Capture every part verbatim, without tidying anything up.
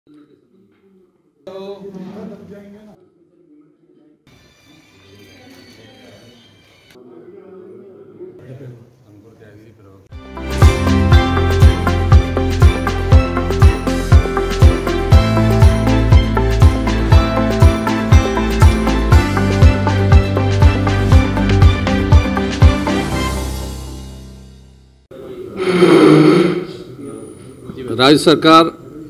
राज्य सरकार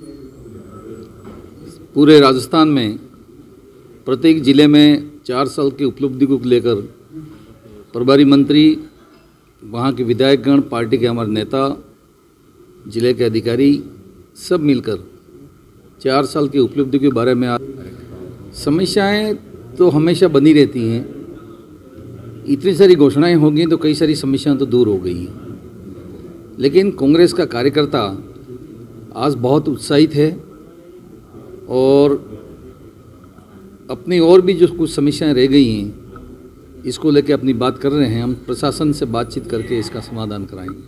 पूरे राजस्थान में प्रत्येक जिले में चार साल की उपलब्धि को लेकर प्रभारी मंत्री, वहाँ के विधायकगण, पार्टी के हमारे नेता, जिले के अधिकारी सब मिलकर चार साल की उपलब्धि के बारे में समस्याएं तो हमेशा बनी रहती हैं। इतनी सारी घोषणाएं हो गई तो कई सारी समस्याएं तो दूर हो गई, लेकिन कांग्रेस का कार्यकर्ता आज बहुत उत्साहित है और अपनी और भी जो कुछ समस्याएं रह गई हैं इसको लेकर अपनी बात कर रहे हैं। हम प्रशासन से बातचीत करके इसका समाधान कराएंगे।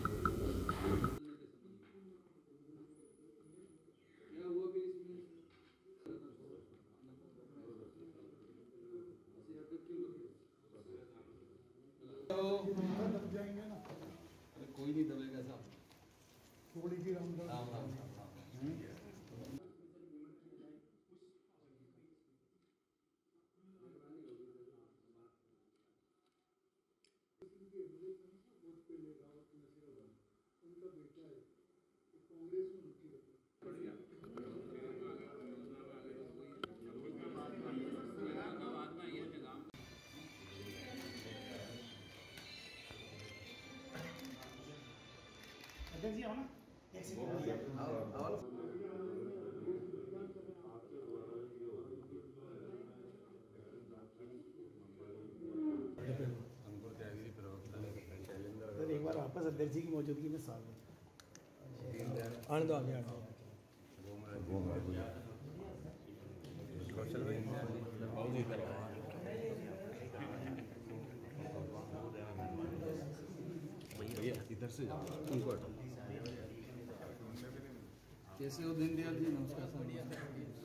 कोई नहीं दबेगा साहब, थोड़ी सी राम राम राम जी आओ ना, एक सेकंड आओ आओ। सर एक बार वापस अध्यक्ष जी की मौजूदगी में साल आने दो, आगे आने दो। इधर से उनको हटाओ। कैसे हो दीनदयाल जी? नमस्कार सर।